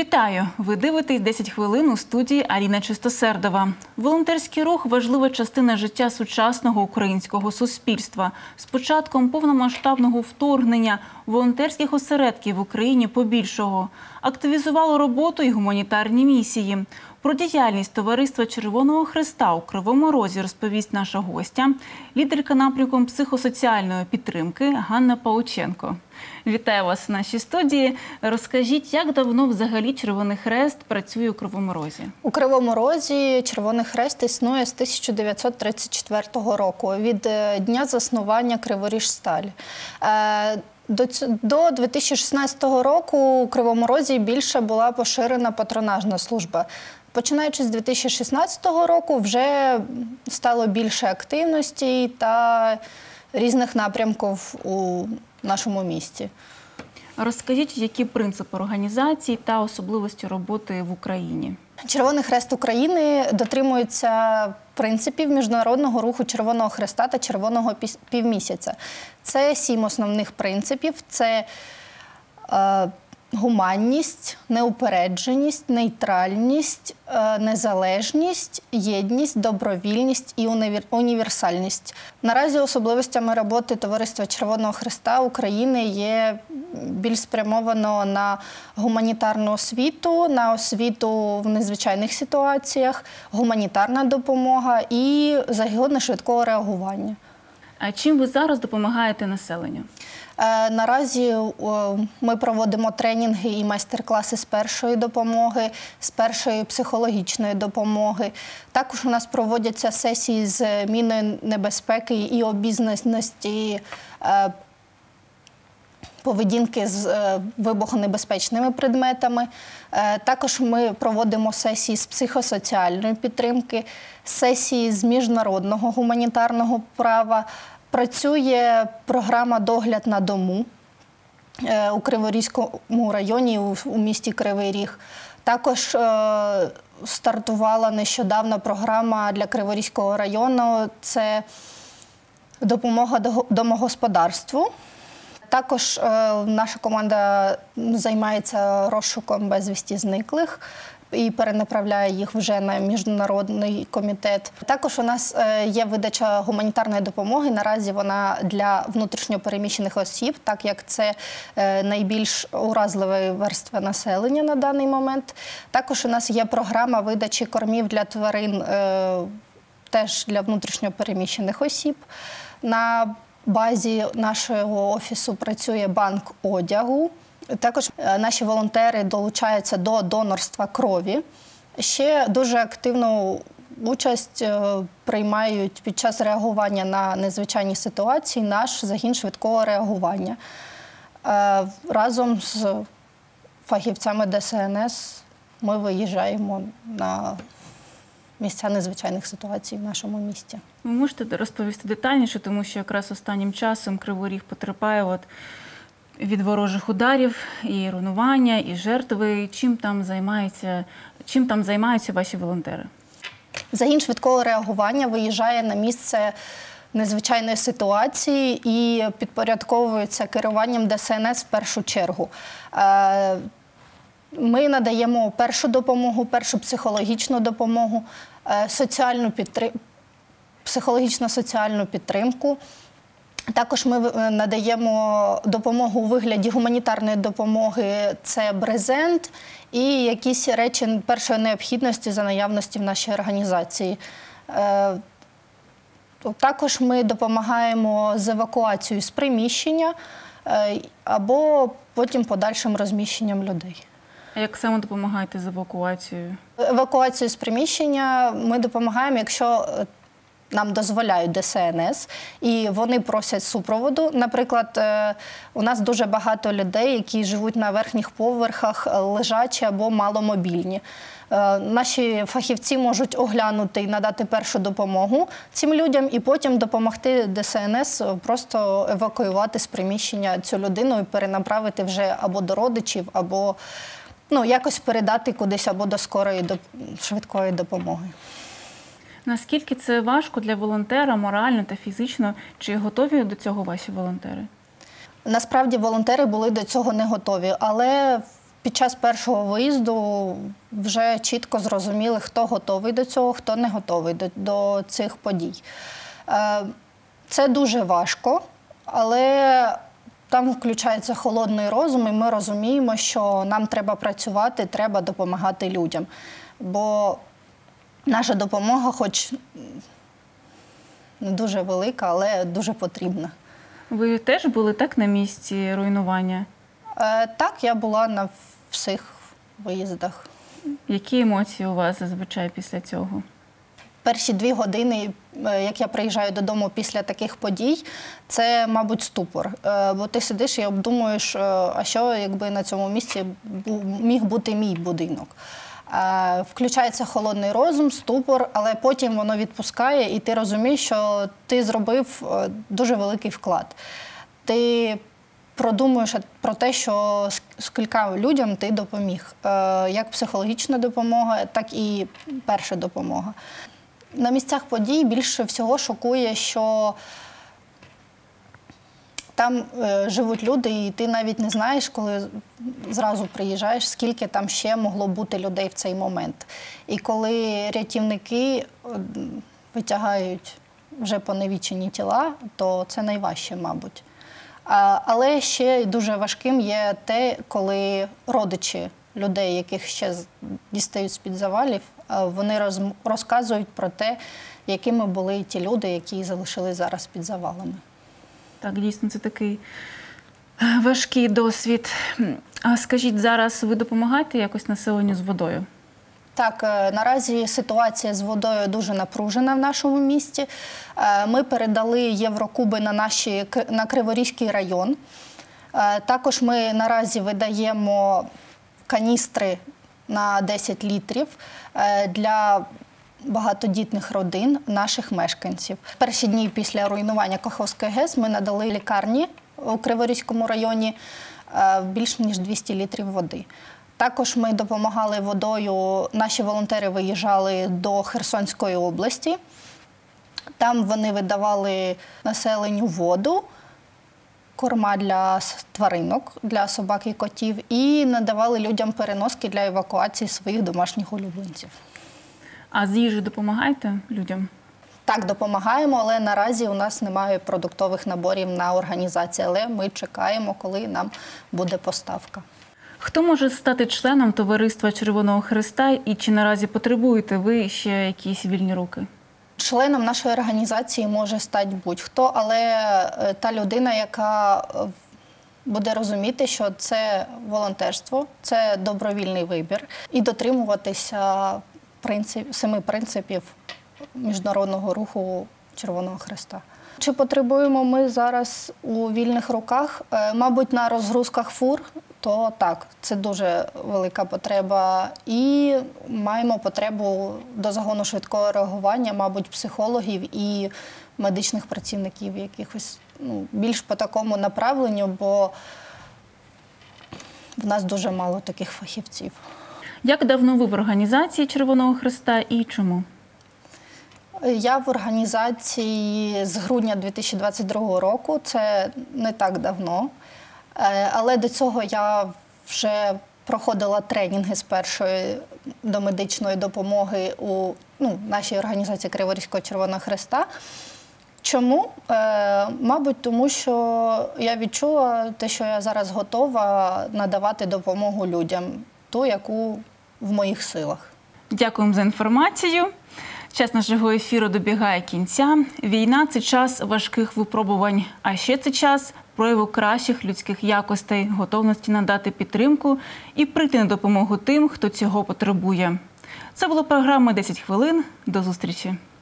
Вітаю! Ви дивитесь «10 хвилин» у студії Аліна Чистосердова. Волонтерський рух – важлива частина життя сучасного українського суспільства. З початком повномасштабного вторгнення волонтерських осередків в Україні побільшало. Активізувало роботу і гуманітарні місії. Про діяльність Товариства Червоного Хреста у Кривому Розі розповість наша гостя, лідерка напрямку психосоціальної підтримки Ганна Павлученко. Вітаю вас в нашій студії. Розкажіть, як давно взагалі Червоний Хрест працює у Кривому Розі? У Кривому Розі Червоний Хрест існує з 1934 року, від дня заснування Криворіжсталь. До 2016 року у Кривому Розі більше була поширена патронажна служба. Починаючи з 2016 року вже стало більше активності та різних напрямків у нашому місті. Розкажіть, які принципи організації та особливості роботи в Україні? Червоний Хрест України дотримується принципів Міжнародного руху Червоного Хреста та Червоного півмісяця. Це 7 основних принципів. Це гуманність, неупередженість, нейтральність, незалежність, єдність, добровільність і універсальність. Наразі особливостями роботи Товариства Червоного Хреста України є більш спрямовано на гуманітарну освіту, на освіту в незвичайних ситуаціях, гуманітарна допомога і загони швидкого реагування. А чим ви зараз допомагаєте населенню? Наразі ми проводимо тренінги і майстер-класи з першої допомоги, з першої психологічної допомоги. Також у нас проводяться сесії з мінної небезпеки і обізнаності поведінки з вибухонебезпечними предметами. Також ми проводимо сесії з психосоціальної підтримки, сесії з міжнародного гуманітарного права. Працює програма «Догляд на дому» у Криворізькому районі, у місті Кривий Ріг. Також стартувала нещодавно програма для Криворізького району – це допомога домогосподарству. Також наша команда займається розшуком безвісті зниклих і перенаправляє їх вже на міжнародний комітет. Також у нас є видача гуманітарної допомоги. Наразі вона для внутрішньопереміщених осіб, так як це найбільш уразлива верства населення на даний момент. Також у нас є програма видачі кормів для тварин, теж для внутрішньопереміщених осіб. На базі нашого офісу працює банк одягу. Також наші волонтери долучаються до донорства крові. Ще дуже активну участь приймають під час реагування на незвичайні ситуації наш загін швидкого реагування. Разом з фахівцями ДСНС ми виїжджаємо на місця незвичайних ситуацій в нашому місті. Ви можете розповісти детальніше, тому що якраз останнім часом Кривий Ріг потерпає від ворожих ударів, і руйнування, і жертви. Чим там займаються ваші волонтери? Загін швидкого реагування виїжджає на місце незвичайної ситуації і підпорядковується керуванням ДСНС в першу чергу. Ми надаємо першу допомогу, першу психологічну допомогу, психологічно-соціальну підтримку. Також ми надаємо допомогу у вигляді гуманітарної допомоги, це брезент і якісь речі першої необхідності за наявності в нашій організації. Також ми допомагаємо з евакуацією з приміщення або потім подальшим розміщенням людей. А як саме допомагаєте з евакуацією? Евакуацію з приміщення ми допомагаємо, якщо нам дозволяють ДСНС, і вони просять супроводу. Наприклад, у нас дуже багато людей, які живуть на верхніх поверхах, лежачі або маломобільні. Наші фахівці можуть оглянути і надати першу допомогу цим людям, і потім допомогти ДСНС просто евакуювати з приміщення цю людину і перенаправити вже або до родичів, або якось передати кудись або до швидкої допомоги. Наскільки це важко для волонтера морально та фізично? Чи готові до цього ваші волонтери? Насправді волонтери були до цього не готові, але під час першого виїзду вже чітко зрозуміли, хто готовий до цього, хто не готовий до цих подій. Це дуже важко, але там включається холодний розум, і ми розуміємо, що нам треба працювати, треба допомагати людям. Бо наша допомога, хоч не дуже велика, але дуже потрібна. Ви теж були так на місці руйнування? Так, я була на всіх виїздах. Які емоції у вас зазвичай після цього? Перші 2 години, як я приїжджаю додому після таких подій, це, мабуть, ступор. Бо ти сидиш і обдумуєш, а що, якби на цьому місці міг бути мій будинок. Включається холодний розум, ступор, але потім воно відпускає, і ти розумієш, що ти зробив дуже великий вклад. Ти продумуєш про те, що скільком людям ти допоміг. Як психологічна допомога, так і перша допомога. На місцях подій більше всього шокує, що там живуть люди, і ти навіть не знаєш, коли зразу приїжджаєш, скільки там ще могло бути людей в цей момент. І коли рятівники витягають вже поневічені тіла, то це найважче, мабуть. Але ще дуже важким є те, коли родичі людей, яких ще дістають з-під завалів, вони розказують про те, якими були ті люди, які залишились зараз під завалами. Так, дійсно, це такий важкий досвід. А скажіть, зараз ви допомагаєте якось населенню з водою? Так, наразі ситуація з водою дуже напружена в нашому місті. Ми передали єврокуби на Криворізький район. Також ми наразі видаємо каністри на 10 літрів для багатодітних родин наших мешканців. Перші дні після руйнування Каховської ГЕС ми надали лікарні у Криворізькому районі більш ніж 200 літрів води. Також ми допомагали водою, наші волонтери виїжджали до Херсонської області. Там вони видавали населенню воду, корма для тваринок, для собак і котів, і надавали людям переноски для евакуації своїх домашніх улюбленців. А з їжею допомагаєте людям? Так, допомагаємо, але наразі у нас немає продуктових наборів на організацію, але ми чекаємо, коли нам буде поставка. Хто може стати членом товариства Червоного Хреста і чи наразі потребуєте ви ще якісь вільні руки? Членом нашої організації може стати будь-хто, але та людина, яка буде розуміти, що це волонтерство, це добровільний вибір, і дотримуватися 7 принципів міжнародного руху Червоного Хреста. Чи потребуємо ми зараз у вільних руках? Мабуть, на розгрузках фур, то так, це дуже велика потреба. І маємо потребу до загону швидкого реагування, мабуть, психологів і медичних працівників, якихось більш по такому направленню, бо в нас дуже мало таких фахівців. Як давно ви в організації Червоного Хреста і чому? Я в організації з грудня 2022 року, це не так давно, але до цього я вже проходила тренінги з першої домедичної допомоги у нашій організації Криворізького Червоного Хреста. Чому? Мабуть, тому що я відчула те, що я зараз готова надавати допомогу людям, ту, яку в моїх силах. Дякуємо за інформацію. Час нашого ефіру добігає кінця. Війна – це час важких випробувань, а ще це час прояву кращих людських якостей, готовності надати підтримку і прийти на допомогу тим, хто цього потребує. Це була програма «10 хвилин». До зустрічі.